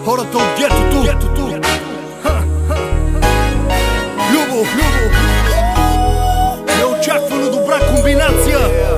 хората от гетото. Любо, неочаквано добра комбинация.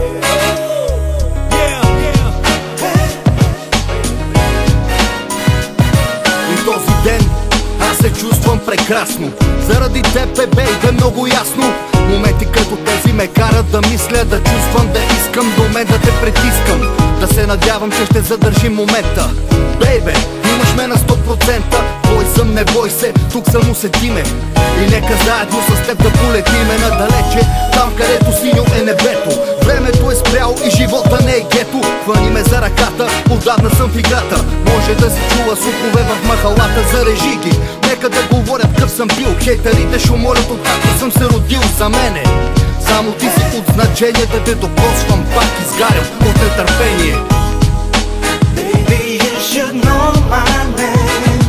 И този ден аз се чувствам прекрасно. Заради теб, бейбе, много ясно. Моменти като тези ме карат да мисля, да чувствам, да искам до мен да те притискам. Да се надявам, че ще задържим момента. Бейбе, имаш ме на 100%. Твой съм, не бой се, тук съм, усетиме. И нека заедно с теб да полетиме надалече, там където синьо е небето. Времето е спряло и живота не е гето. Хвани ме за ръката, отдавна съм в играта. Може да си чула слухове в махалата, зарежи ги. Нека да говорят къв съм бил. Хейтерите шуморят откакто съм се родил. За мене само ти си от значение, да те докосвам, пак изгарям от нетърпение. Baby, you should know my name.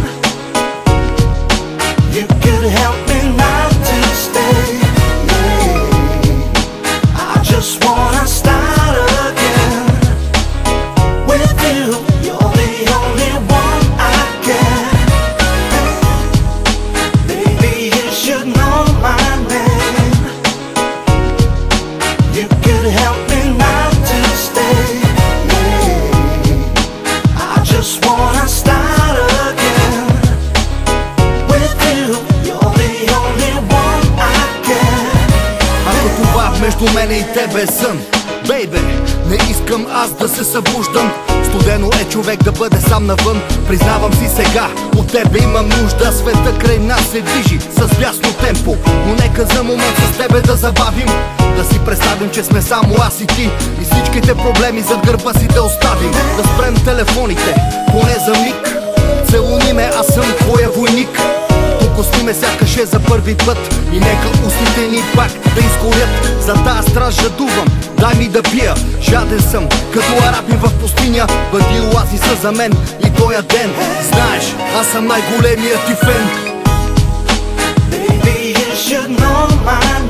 You could help me not to stay. I just wanna start again with you. You're the only one I get. Baby, you should know my name. You could help me not to stay. I just wanna start again with you. You're the only one I get. Ако това между мене и тебе е сън, бейбе, не искам аз да се събуждам. Студено е човек да бъде сам навън. Признавам си сега, от тебе имам нужда. Света край нас се движи с ясно темпо, но нека за момент с тебе да забавим. Да си представим, че сме само аз и ти, и всичките проблеми зад гърба си да оставим. Да спрем телефоните, поне за миг. Целуни ме, аз съм твоя войник. Покосни ме сякаш е за първи път, и нека устните ни пак да изгорят. За тая страст жадувам, дай ми да пия. Жаден съм, като арабин в пустиня. Бъди оазиса за мен и тоя ден. Знаеш, аз съм най-големият ти фен. Baby, you should know my